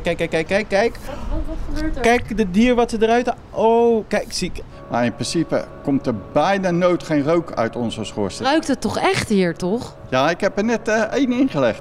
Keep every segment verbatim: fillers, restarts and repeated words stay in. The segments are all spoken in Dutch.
Kijk, kijk, kijk, kijk, kijk. Wat, wat gebeurt er? Kijk, de dier wat ze eruit halen. Oh, kijk, zie ik. Maar in principe komt er bijna nooit geen rook uit onze schoorsteen. Ruikt het toch echt hier, toch? Ja, ik heb er net uh, één ingelegd.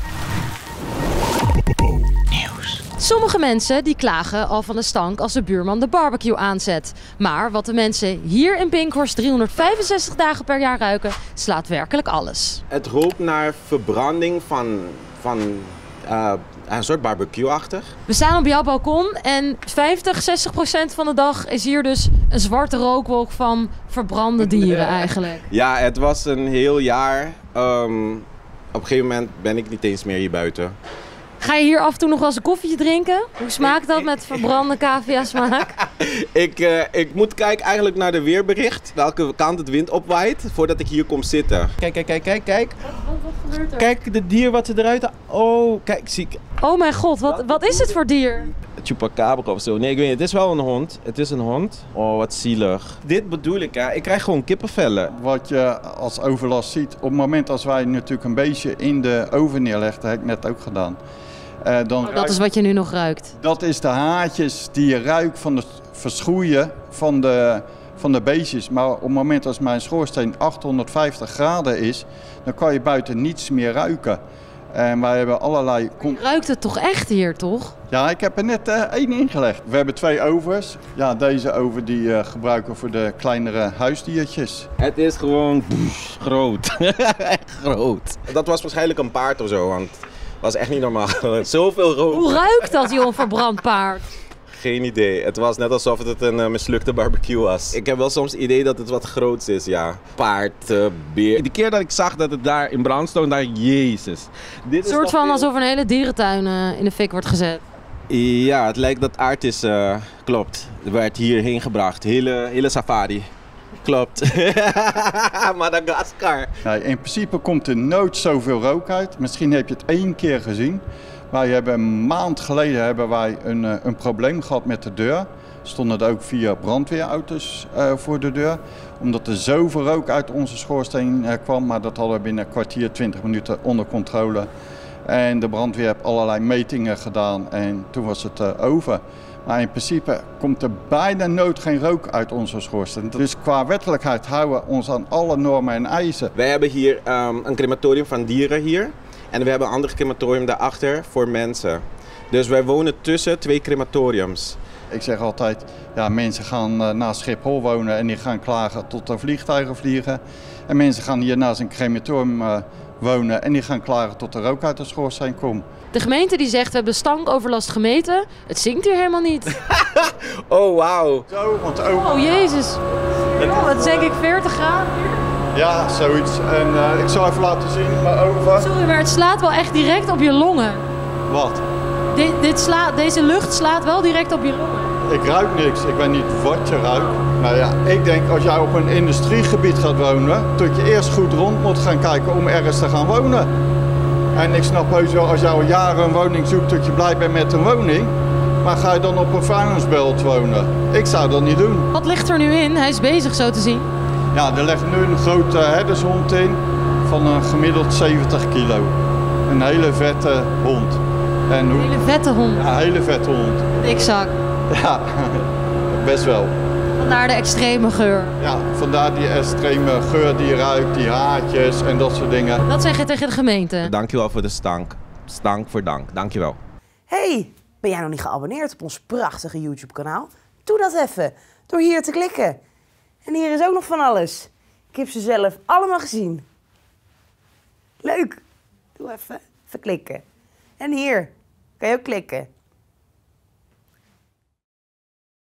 Sommige mensen die klagen al van de stank als de buurman de barbecue aanzet. Maar wat de mensen hier in Binkhorst driehonderdvijfenzestig dagen per jaar ruiken, slaat werkelijk alles. Het rookt naar verbranding van, van uh, een soort barbecue-achtig. We staan op jouw balkon en vijftig, zestig procent van de dag is hier dus een zwarte rookwolk van verbrande dieren eigenlijk. Ja, het was een heel jaar. Um, op een gegeven moment ben ik niet eens meer hier buiten. Ga je hier af en toe nog wel eens een koffietje drinken? Hoe smaakt dat met verbrande cavia smaak? ik, uh, ik moet kijken eigenlijk naar de weerbericht, welke kant het wind opwaait, voordat ik hier kom zitten. Kijk, kijk, kijk, kijk, kijk. Wat, wat, wat gebeurt er? Kijk, de dier wat ze eruit halen. Oh, kijk, zie ik. Oh mijn god, wat, wat is het voor dier? Chupacabra of zo. Nee, ik weet niet. Het is wel een hond. Het is een hond. Oh, wat zielig. Dit bedoel ik, hè. Ik krijg gewoon kippenvellen. Wat je als overlast ziet, op het moment als wij natuurlijk een beestje in de oven neerleggen, dat heb ik net ook gedaan. Uh, dan Oh, dat is wat je nu nog ruikt. Dat is de haartjes die je ruikt van het verschroeien van de, van de beestjes. Maar op het moment als mijn schoorsteen achthonderdvijftig graden is, dan kan je buiten niets meer ruiken. En wij hebben allerlei... Je ruikt het toch echt hier, toch? Ja, ik heb er net uh, één ingelegd. We hebben twee ovens. Ja, deze oven die uh, gebruiken we voor de kleinere huisdiertjes. Het is gewoon pff, groot. Echt groot. Dat was waarschijnlijk een paard of zo, want het was echt niet normaal. Zoveel rook. Hoe ruikt dat, joh, een verbrand paard? Geen idee. Het was net alsof het een uh, mislukte barbecue was. Ik heb wel soms het idee dat het wat groots is, ja. Paard, uh, beer. De keer dat ik zag dat het daar in brand stond, daar, jezus. Dit Een soort van alsof een hele dierentuin uh, in de fik wordt gezet. Ja, het lijkt dat Artis, uh, klopt. Er werd hierheen gebracht. Hele, hele safari. Klopt. Madagaskar. Nou, in principe komt er nooit zoveel rook uit. Misschien heb je het één keer gezien. Wij hebben een maand geleden hebben wij een, een probleem gehad met de deur. Er stonden er ook vier brandweerauto's uh, voor de deur. Omdat er zoveel rook uit onze schoorsteen uh, kwam. Maar dat hadden we binnen een kwartier, twintig minuten onder controle. En de brandweer heeft allerlei metingen gedaan en toen was het uh, over. Maar in principe komt er bijna nooit geen rook uit onze schoorsteen. Dus qua wettelijkheid houden we ons aan alle normen en eisen. Wij hebben hier um, een crematorium van dieren hier. En we hebben een ander crematorium daarachter voor mensen. Dus wij wonen tussen twee crematoriums. Ik zeg altijd, ja, mensen gaan uh, naast Schiphol wonen en die gaan klagen tot er vliegtuigen vliegen. En mensen gaan hier naast een crematorium uh, wonen en die gaan klagen tot er rook uit de schoorsteen komt. De gemeente die zegt, we hebben stankoverlast gemeten. Het zinkt hier helemaal niet. Oh, wauw. Zo, want ook... Oh, jezus. Oh, dat is denk ik veertig graden hier. Ja, zoiets. En uh, ik zal even laten zien, mijn oven. Sorry, maar het slaat wel echt direct op je longen. Wat? Dit, dit sla, deze lucht slaat wel direct op je longen. Ik ruik niks. Ik weet niet wat je ruikt. Nou ja, ik denk als jij op een industriegebied gaat wonen, dat je eerst goed rond moet gaan kijken om ergens te gaan wonen. En ik snap heus wel, als jij al jaren een woning zoekt, dat je blij bent met een woning. Maar ga je dan op een vuilnisbelt wonen? Ik zou dat niet doen. Wat ligt er nu in? Hij is bezig zo te zien. Ja, er ligt nu een grote herdershond in van een gemiddeld zeventig kilo. Een hele vette hond. En hoe... Een hele vette hond. Ja, een hele vette hond. Dikzak. Ja, best wel. Vandaar de extreme geur. Ja, vandaar die extreme geur die je ruikt, die haartjes en dat soort dingen. Dat zeg je tegen de gemeente. Dankjewel voor de stank. Stank voor dank. Dankjewel. Hey, ben jij nog niet geabonneerd op ons prachtige YouTube-kanaal? Doe dat even, door hier te klikken. En hier is ook nog van alles. Ik heb ze zelf allemaal gezien. Leuk. Doe even, even klikken. En hier kan je ook klikken.